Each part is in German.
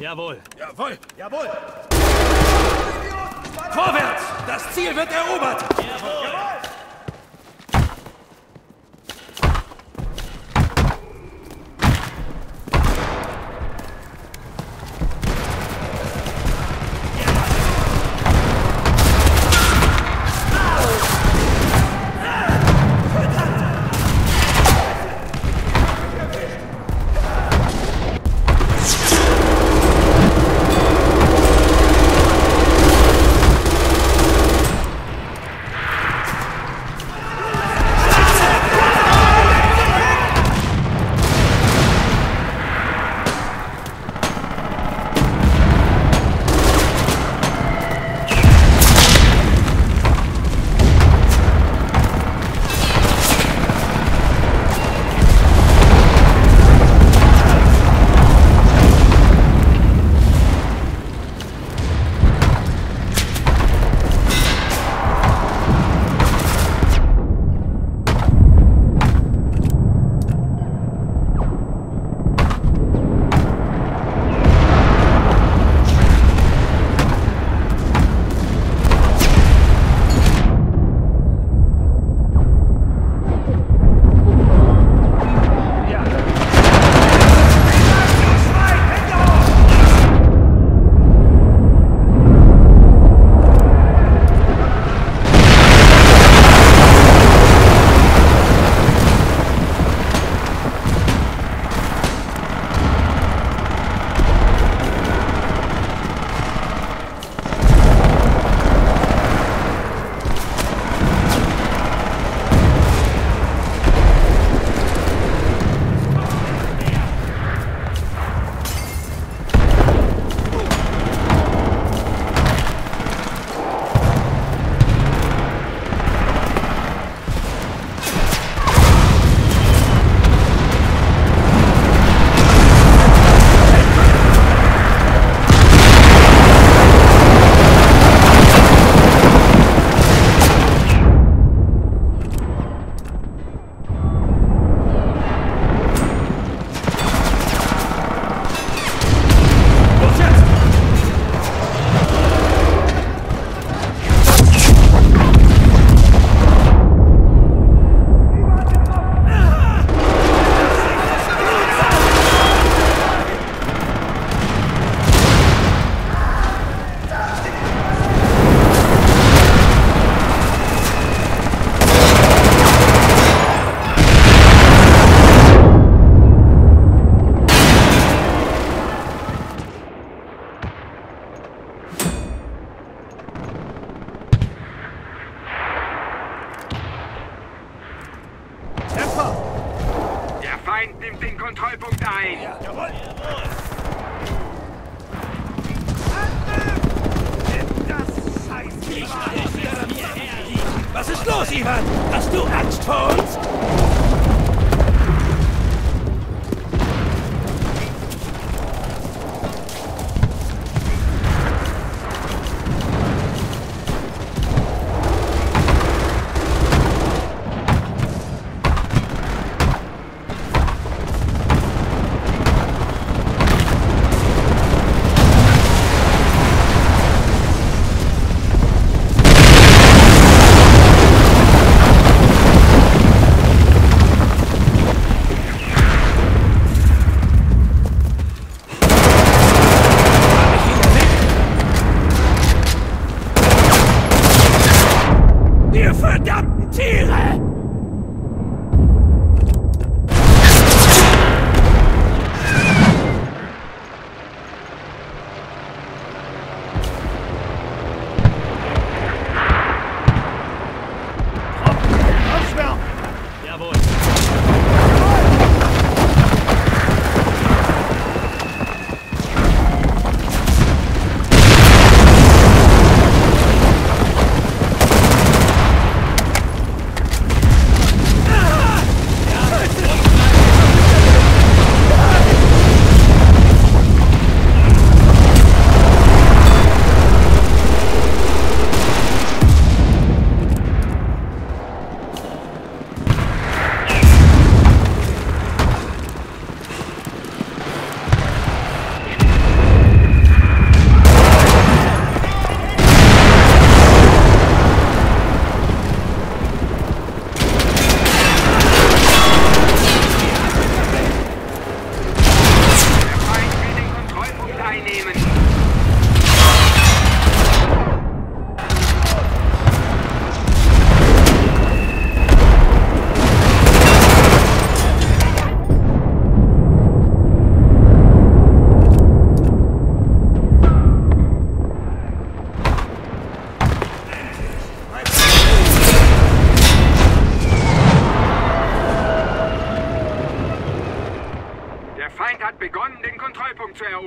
Jawohl. Jawohl. Jawohl. Vorwärts! Das Ziel wird erobert! Jawohl. Feind nimmt den Kontrollpunkt ein. Ja, jawohl. Jawohl. Das Scheißvieh! Was ist los, Ivan? Hast du Angst vor uns? Verdammten Tiere! Aufschwärmen! Jawohl.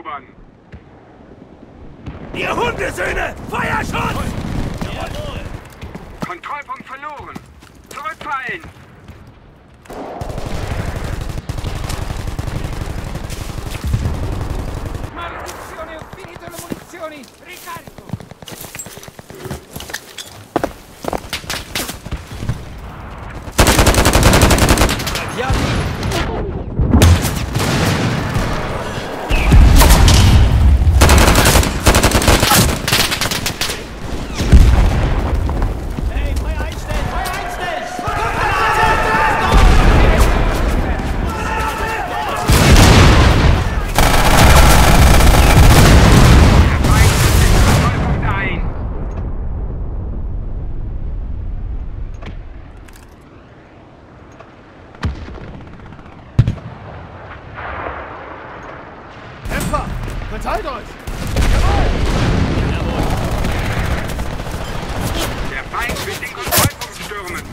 erobern. Ihr Hundesöhne! Feuerschutz! Jawohl! Kontrollpunkt verloren. Zurückfallen! Maledizione, ho finito le munizioni! Ricarico! Hey, Feuer einstellen! Feuer einstellen! Der Feind nimmt den Kontrollpunkt ein. Kämpfer! Verteilt euch! Der Feind will den Kontrollpunkt stürmen.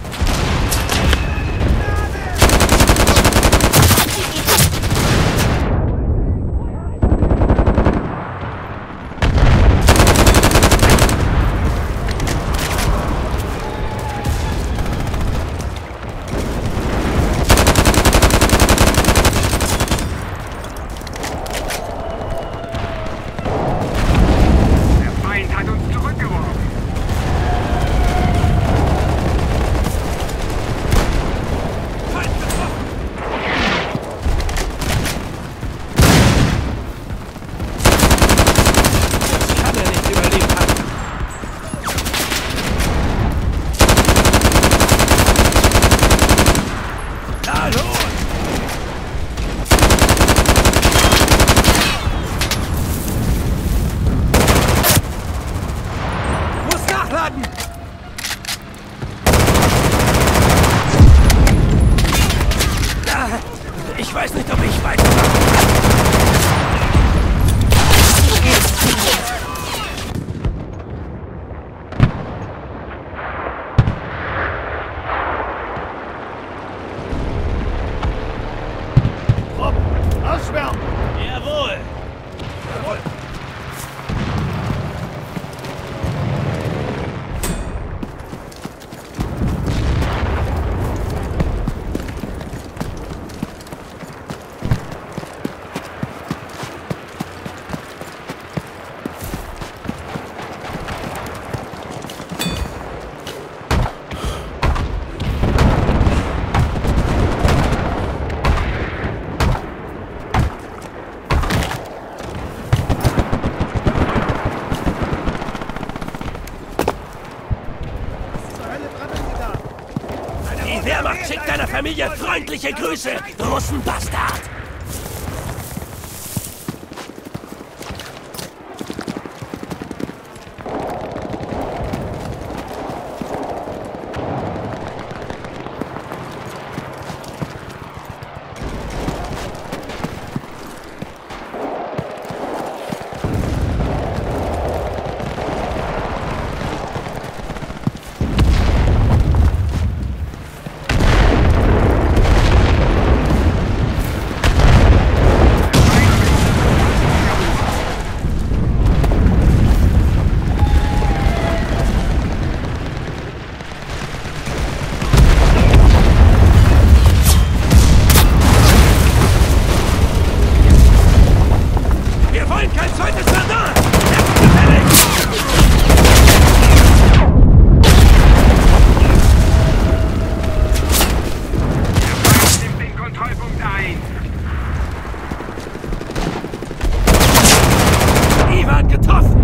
Der Feind hat uns zurückgeworfen. Kann er nicht überlebt haben. Na los! Muss nachladen! Ich weiß nicht, ob ich weitermache. Truppen! Ausschwärmen! Jawohl! Die Wehrmacht schickt deiner Familie freundliche Grüße, Russenbastard! Wir wollen kein zweites Verdammt! Der Feind nimmt den Kontrollpunkt ein. Ivan getroffen!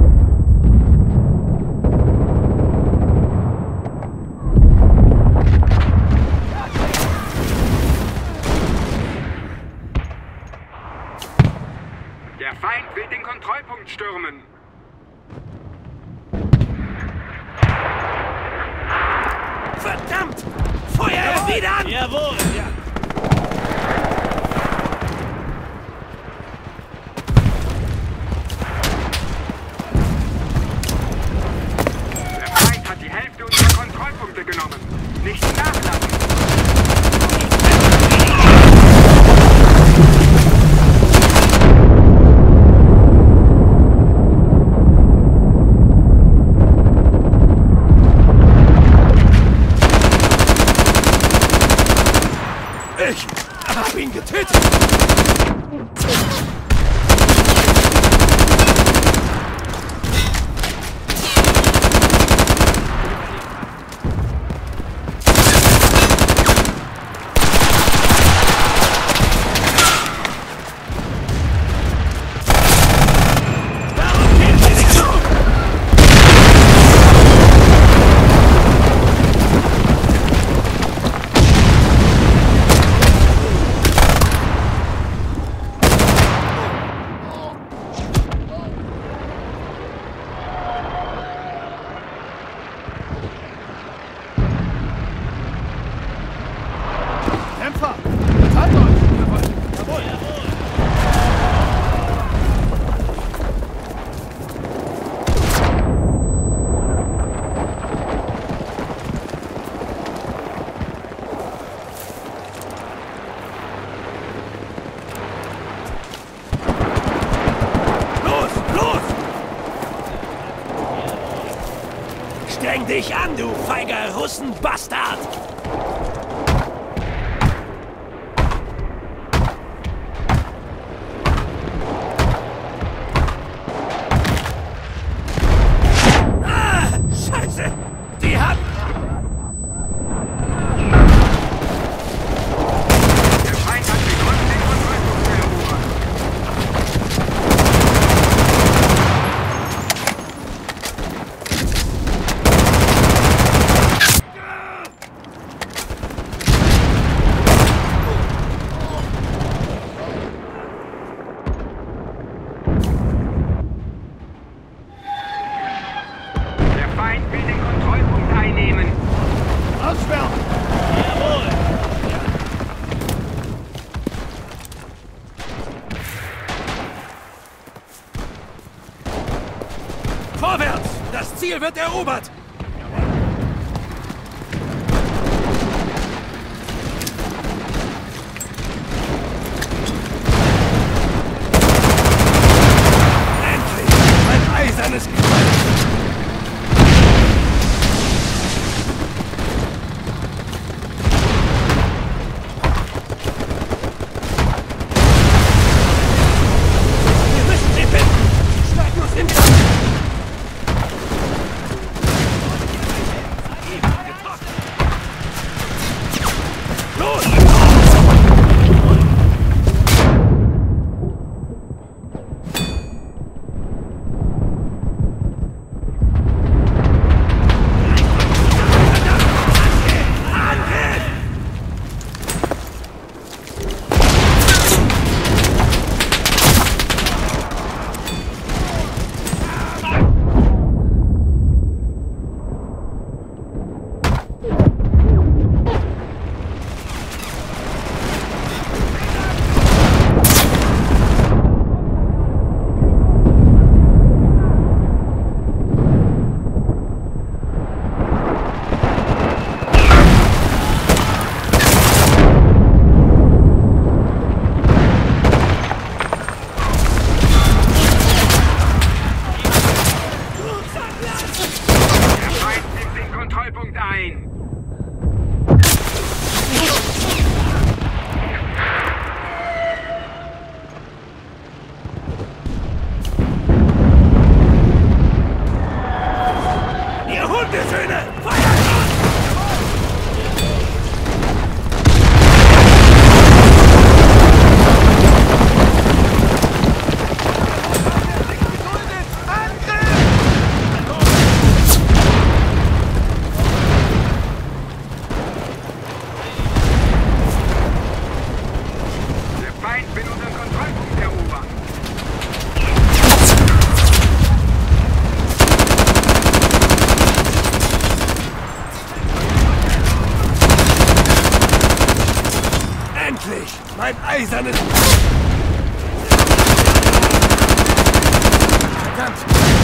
Der Feind will den Kontrollpunkt stürmen. Verdammt! Feuer wieder an! Jawohl! Der Feind hat die Hälfte unserer Kontrollpunkte genommen. Nicht nachlassen. Streng dich an, du feiger Russenbastard! Ah, Scheiße! Die haben... Der Feind hat begonnen, den Kontrollpunkt zu erobern. Der Feind will den Kontrollpunkt einnehmen. Ausschwärmen! Jawohl! Vorwärts! Das Ziel wird erobert! Endlich! Ein eisernes Kreuz! Wir müssen sie finden! Schlagen uns in Gang! Los! Angriff! Der Feind nimmt den Kontrollpunkt ein. Ihr Hundesöhne! Feuert los! Der Feind will unseren Kontrollpunkt erobern. Endlich! Mein eisernes... Verdammt!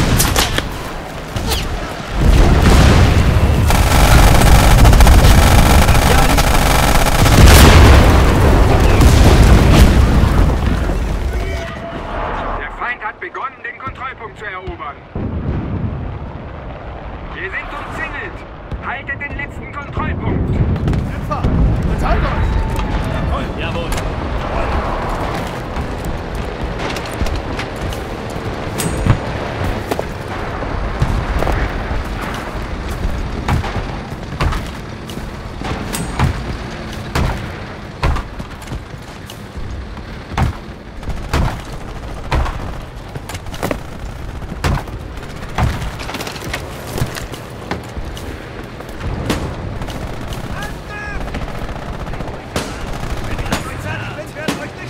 Der Feind hat begonnen, den Kontrollpunkt zu erobern. Wir sind umzingelt. Haltet den letzten Kontrollpunkt. Kämpfer! Verteilt euch! Jawohl! Wenn wir euch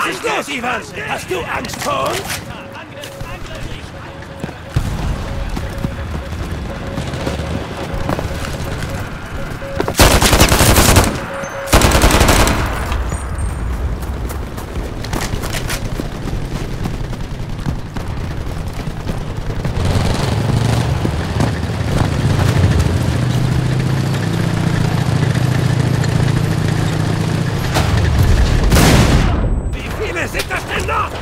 ist los, Ivan? Hast du Angst vor uns? Sind das denn noch?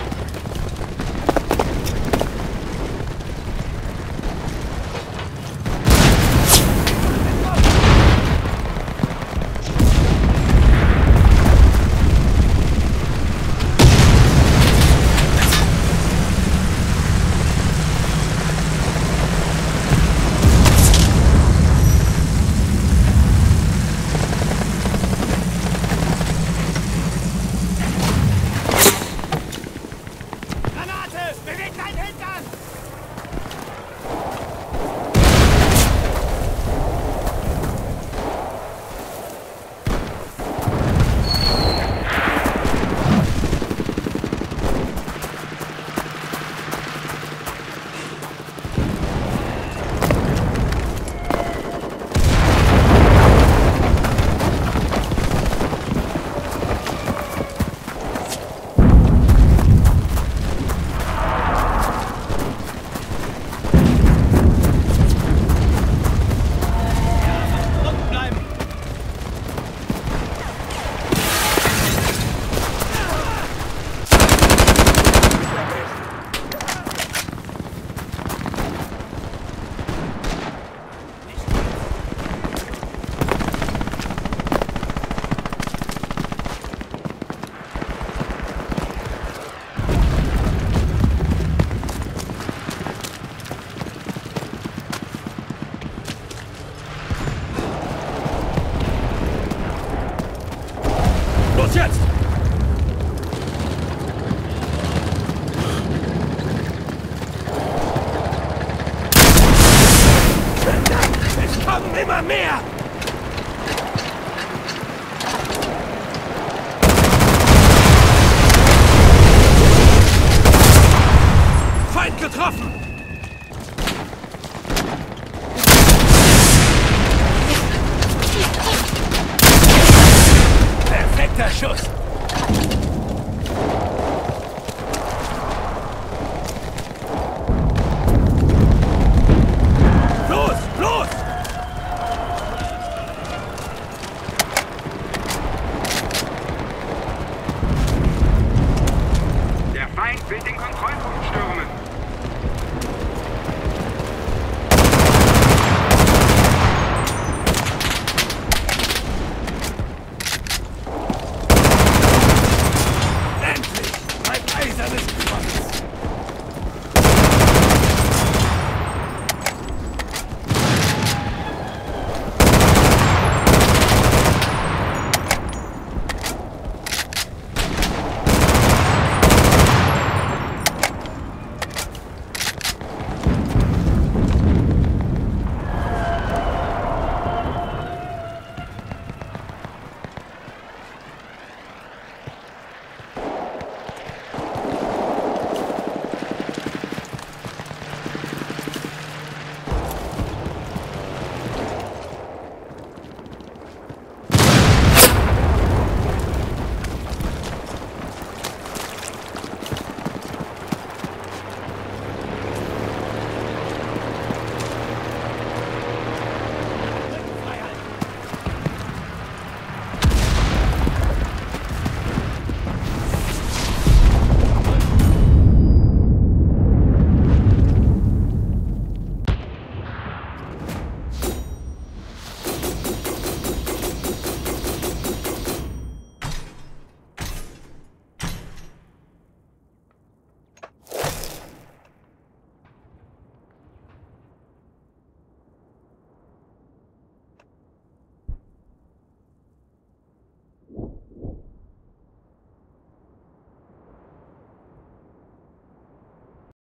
Los jetzt! Es kommen immer mehr! Feind getroffen! Perfekter Schuss!